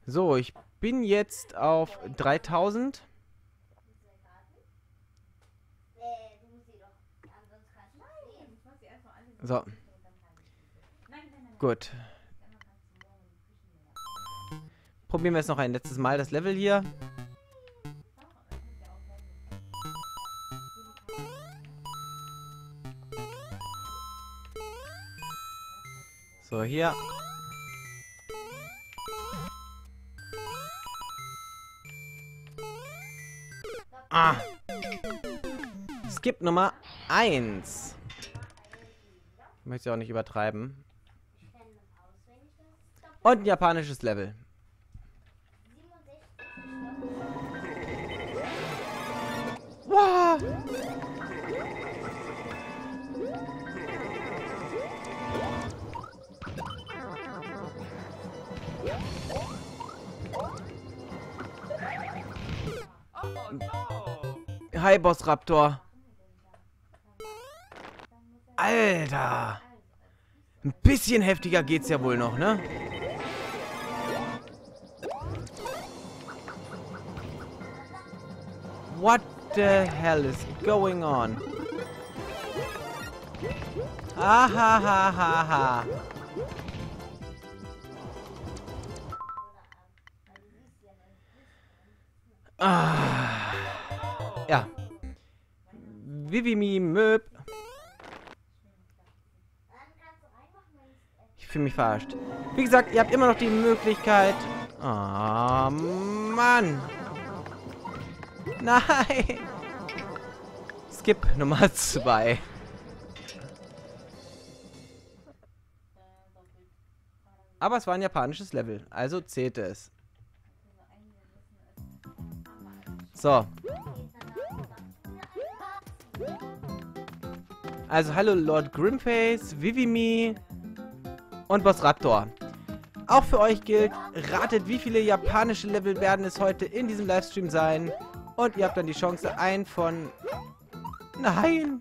So, ich bin jetzt auf 3000. So. Gut. Probieren wir jetzt noch ein letztes Mal das Level hier. So, hier. Ah. Skip Nummer 1. Ich möchte auch nicht übertreiben. Und ein japanisches Level. Wow. Hi, Boss Raptor. Alter. Ein bisschen heftiger geht's ja wohl noch, ne? What the hell is going on? Ha ha ha ha ha. Ah. Ja. Vivimi Möb. Ich fühle mich verarscht. Wie gesagt, ihr habt immer noch die Möglichkeit. Oh, Mann. Nein. Skip Nummer 2. Aber es war ein japanisches Level. Also zählte es. So. Also hallo Lord Grimface, Vivimi und Boss Raptor. Auch für euch gilt, ratet, wie viele japanische Level werden es heute in diesem Livestream sein. Und ihr habt dann die Chance, ein von... Nein!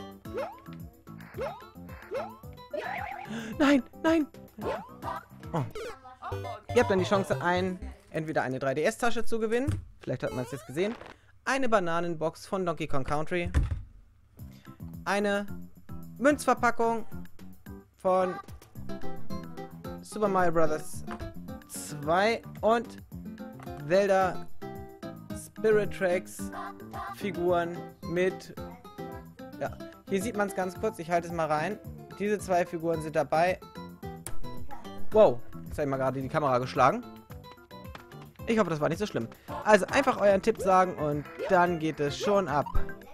Nein, nein! Oh. Ihr habt dann die Chance, entweder eine 3DS-Tasche zu gewinnen. Vielleicht hat man es jetzt gesehen. Eine Bananenbox von Donkey Kong Country. Eine Münzverpackung von Super Mario Bros. 2 und Zelda Spirit Tracks Figuren mit... Ja, hier sieht man es ganz kurz. Ich halte es mal rein. Diese zwei Figuren sind dabei. Wow, jetzt habe ich mal gerade die Kamera geschlagen. Ich hoffe, das war nicht so schlimm. Also einfach euren Tipp sagen und dann geht es schon ab.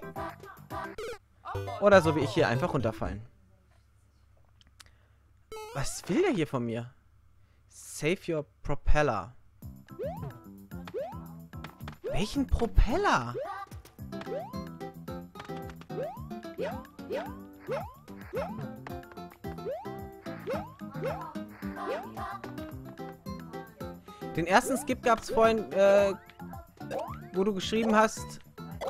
Oder so wie ich hier einfach runterfallen. Was will der hier von mir? Save your Propeller. Welchen Propeller? Den ersten Skip gab es vorhin, wo du geschrieben hast,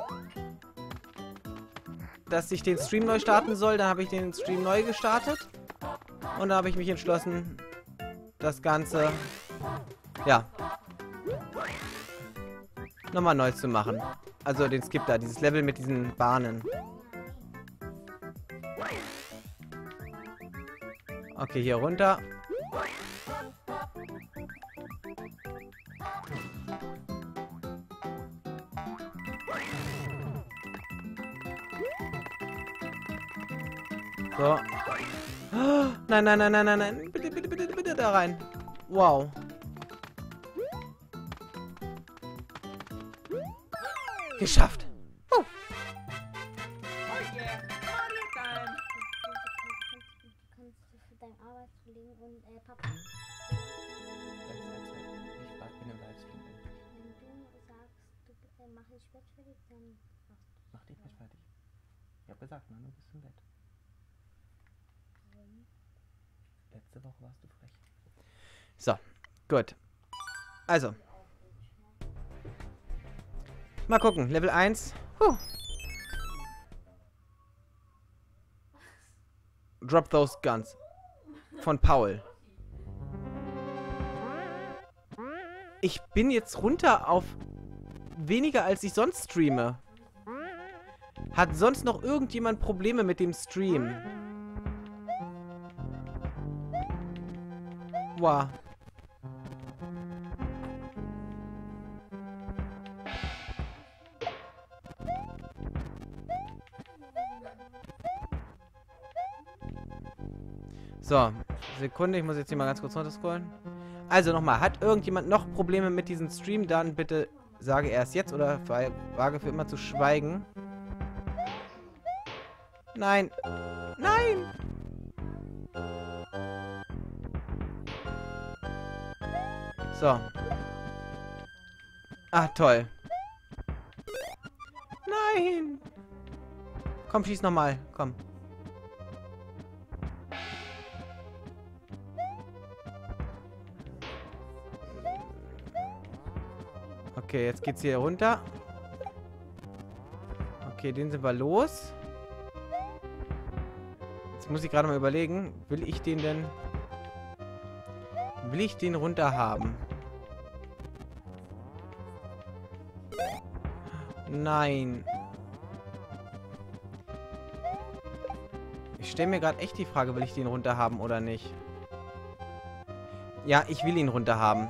dass ich den Stream neu starten soll. Dann habe ich den Stream neu gestartet. Und da habe ich mich entschlossen, das Ganze, ja, nochmal neu zu machen. Also den Skip da, dieses Level mit diesen Bahnen. Okay, hier runter. So. Oh, nein, nein, nein, nein, nein, nein. Bitte, bitte, bitte, bitte da rein. Wow. Geschafft. Oh. Mach dich nicht fertig. Ich hab gesagt, Manu, bist im Bett. Letzte Woche warst du frech. So, gut. Also. Mal gucken. Level 1. Drop those guns. Von Paul. Ich bin jetzt runter auf weniger, als ich sonst streame. Hat sonst noch irgendjemand Probleme mit dem Stream? Wow. So, Sekunde, ich muss jetzt hier mal ganz kurz runterscrollen. Also nochmal, hat irgendjemand noch Probleme mit diesem Stream? Dann bitte sage erst jetzt oder wage für immer zu schweigen. Nein. Nein! So. Ah, toll. Nein! Komm, schieß nochmal. Komm. Okay, jetzt geht's hier runter. Okay, den sind wir los. Jetzt muss ich gerade mal überlegen, will ich den denn... Will ich den runter haben? Nein. Ich stelle mir gerade echt die Frage, will ich den runter haben oder nicht? Ja, ich will ihn runter haben.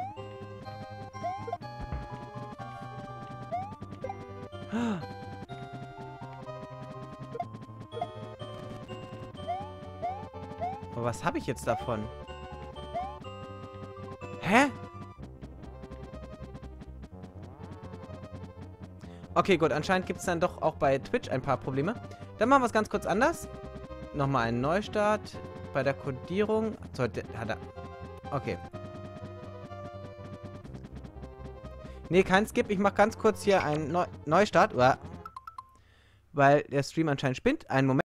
Aber was habe ich jetzt davon? Hä? Okay, gut. Anscheinend gibt es dann doch auch bei Twitch ein paar Probleme. Dann machen wir es ganz kurz anders. Nochmal einen Neustart. Bei der Codierung. Okay. Nee, kein Skip. Ich mache ganz kurz hier einen Neustart. Weil der Stream anscheinend spinnt. Einen Moment.